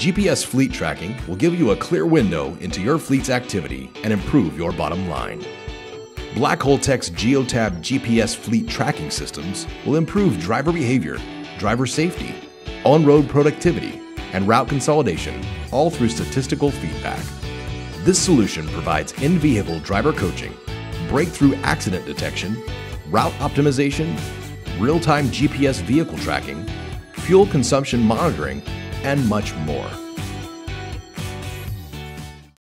GPS fleet tracking will give you a clear window into your fleet's activity and improve your bottom line. Blackhole Tech's Geotab GPS fleet tracking systems will improve driver behavior, driver safety, on-road productivity, and route consolidation, all through statistical feedback. This solution provides in-vehicle driver coaching, breakthrough accident detection, route optimization, real-time GPS vehicle tracking, fuel consumption monitoring, and much more.